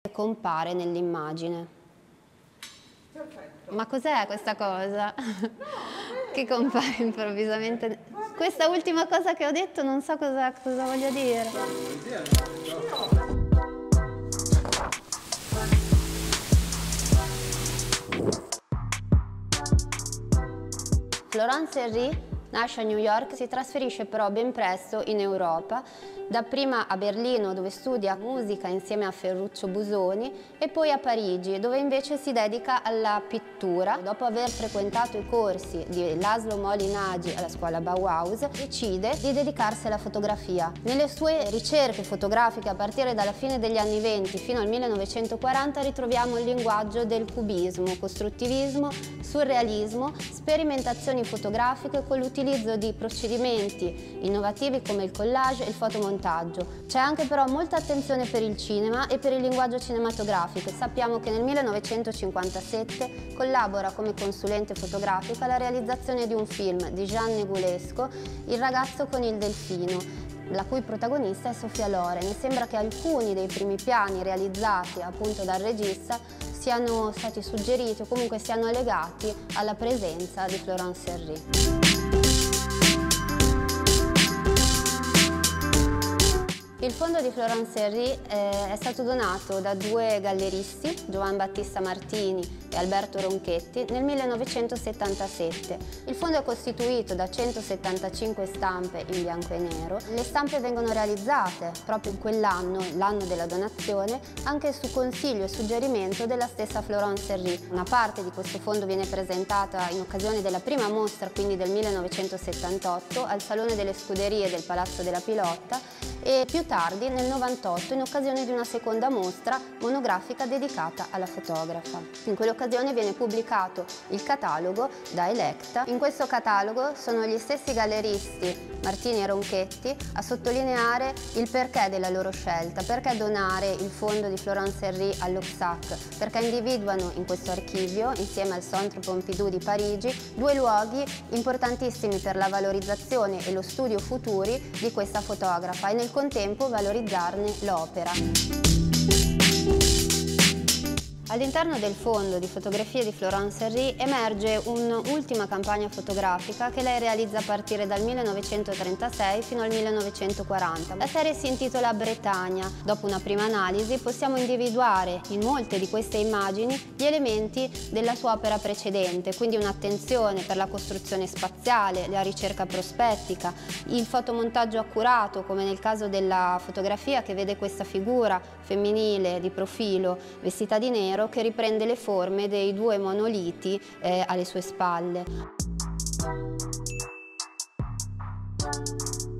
compare nell'immagine. Perfetto. Ma cos'è questa cosa? Che compare improvvisamente? Questa ultima cosa che ho detto non so cosa voglio dire. Florence Henry nasce a New York, si trasferisce però ben presto in Europa, dapprima a Berlino dove studia musica insieme a Ferruccio Busoni e poi a Parigi dove invece si dedica alla pittura. Dopo aver frequentato i corsi di Laszlo Moholy-Nagy alla scuola Bauhaus decide di dedicarsi alla fotografia. Nelle sue ricerche fotografiche a partire dalla fine degli anni 20 fino al 1940 ritroviamo il linguaggio del cubismo, costruttivismo, surrealismo, sperimentazioni fotografiche con l'utilizzo di procedimenti innovativi come il collage e il fotomontaggio. C'è anche però molta attenzione per il cinema e per il linguaggio cinematografico. Sappiamo che nel 1957 collabora come consulente fotografica alla realizzazione di un film di Jean Negulesco, Il ragazzo con il delfino, la cui protagonista è Sophia Loren. E sembra che alcuni dei primi piani realizzati appunto dal regista siano stati suggeriti o comunque siano legati alla presenza di Florence Henry. Il fondo di Florence Henry è stato donato da due galleristi, Giovan Battista Martini e Alberto Ronchetti, nel 1977. Il fondo è costituito da 175 stampe in bianco e nero. Le stampe vengono realizzate proprio in quell'anno, l'anno della donazione, anche su consiglio e suggerimento della stessa Florence Henry. Una parte di questo fondo viene presentata in occasione della prima mostra, quindi del 1978, al Salone delle Scuderie del Palazzo della Pilotta, e più tardi, nel 98, in occasione di una seconda mostra monografica dedicata alla fotografa. In quell'occasione viene pubblicato il catalogo da Electa. In questo catalogo sono gli stessi galleristi, Martini e Ronchetti, a sottolineare il perché della loro scelta, perché donare il fondo di Florence Henry all'OXAC, perché individuano in questo archivio, insieme al Centre Pompidou di Parigi, due luoghi importantissimi per la valorizzazione e lo studio futuri di questa fotografa e nel contempo valorizzarne l'opera. All'interno del fondo di fotografie di Florence Henry emerge un'ultima campagna fotografica che lei realizza a partire dal 1936 fino al 1940. La serie si intitola Bretagna. Dopo una prima analisi possiamo individuare in molte di queste immagini gli elementi della sua opera precedente, quindi un'attenzione per la costruzione spaziale, la ricerca prospettica, il fotomontaggio accurato, come nel caso della fotografia che vede questa figura femminile di profilo vestita di nero che riprende le forme dei due monoliti alle sue spalle.